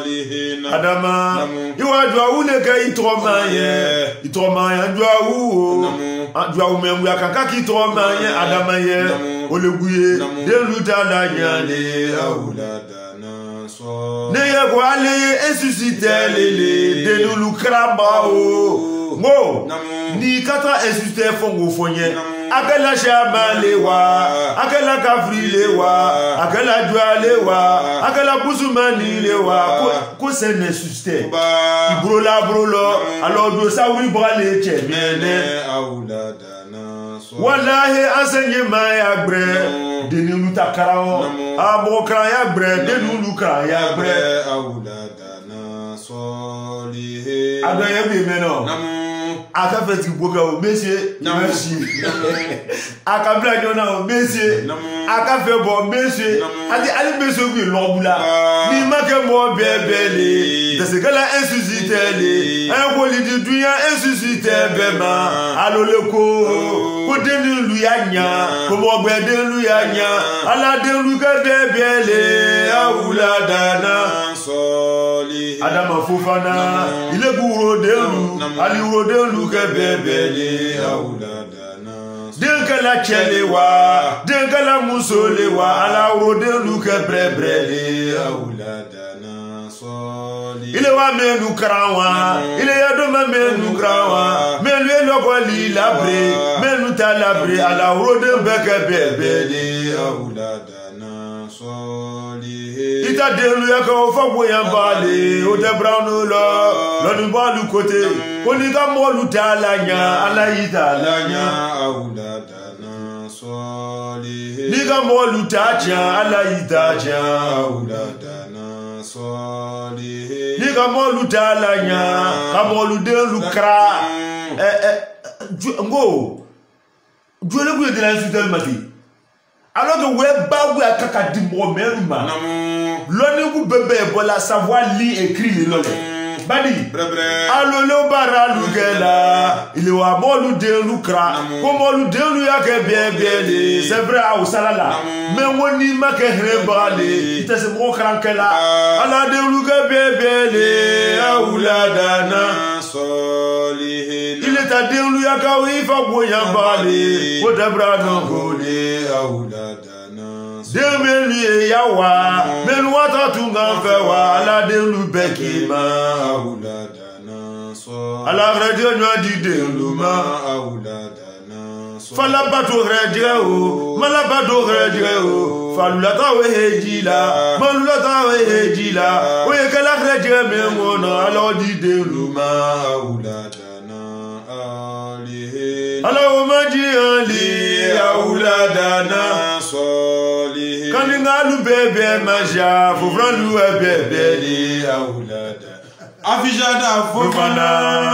صالحين Adama iwa uneka itromanye dua membu akaka ki itromanye Adama ye oleguye deluta la nyane أولادنا صالحين ne ye ko ale ressusciter lele denulu kramba o mo ni kata ressusciter fongo fonye akela shama lewa akela kafri lewa akela dua lewa akela busumani lewa ko se ressusciter ibrola alors do sa wi brale chemene أولادنا wallahi enseignement ya bre denulu takarao abokra ya bre denulu kra ya bre أولادنا صالحين adoye bi meno aka fait boga o monsieur merci aka bla jona o monsieur aka fait bon monsieur ali monsieur bi lobula ni make mo bebele de ce que la insuscité un ko li di dunya insuscité bema alo le ko denu lu yanya ko mo gbe denu yanya ala denu ke bebele awuladana صالحين Adama Fofana ile guro delu ali uro delu ke bebele أولادنا denkala chelewa denkala musolewa ala uro delu ke brebrele أولادنا صالحين ile wa menu krawa ile yado ma menu krawa menu elokoli labre menu talabre ala uro de beke bebele أولادنا صالحين ita delu ya ko fago ya bale o de browno lo du balu côté oni ka molu talanya ala italanya أولادنا صالحين ni ka molu tacha ala itacha أولادنا صالحين ni ka molu talanya ka molu delu kra ngo jole ku de la sutel mati alors que we bagu akaka di mo meruma loni ku bebe bola savoir lire écrire lole badi allo lo bara lugela ile wa molu de lukra ko molu de lu ya ke bebele c'est vrai au salala mais woni make hrebale ite se mo krankela ala de lu ke bebele auladana صالحين ile ta de lu ya ka wi fa boya bale ko dabra no gole أولادنا demeli yawa melu wata tunga fewa ala de lu bekima أولادنا صالحين ala radio no di de lu ma أولادنا fala bato radio mala bato radio falula ta we hejila malula ta we hejila o ye kala radio me wona ala di de lu ma أولادنا آلهين ala o maji ali auladana صالحين kaninga lu bebe maja fofran lu bebe li أولادنا أفجادا fofana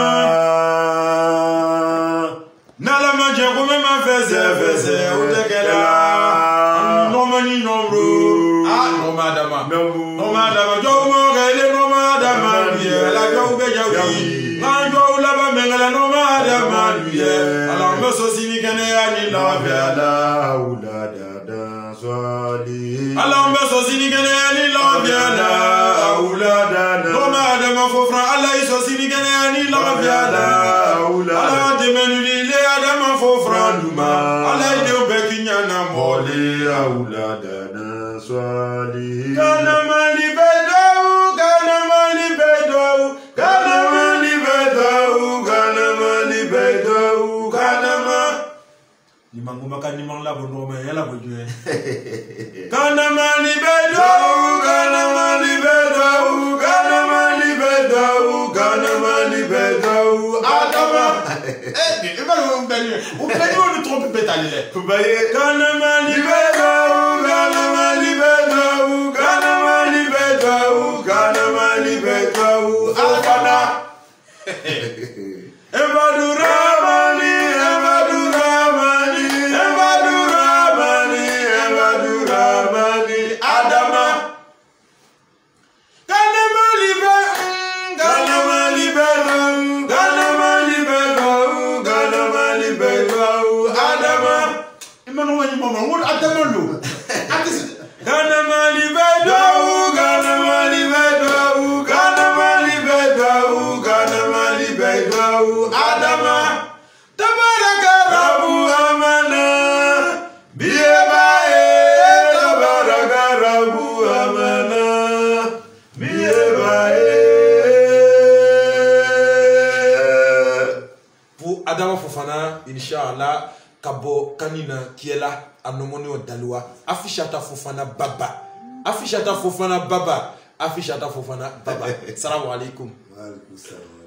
Nala maje kome ma feze utekela nomani nomru nomadama jo mo gele nomadama ye la jo be jawi manjo la ba mengala nomadama ye ala meso sini kene ani la ala auladana swali ala meso sini kene ani la ala auladana nomadama fofra ala iso sini kene ani la ala auladana demenu Adama fofranduma alaide obekinya na mole auladana swali kana mali bedau kana mali bedau kana mali bedau kana mali bedau kana ma nimangu makani mangla bono me yala bojue kana mali bedau kana mali bedau kana mali bedau kana mali bedau Adama on ne trompe pas Adama Inch'Allah, Kabo Kanina Kiela, Anomonio Dalua, Afishata Fofana Baba. Afishata Fofana Baba. Afishata Fofana Baba. Salam alaikum.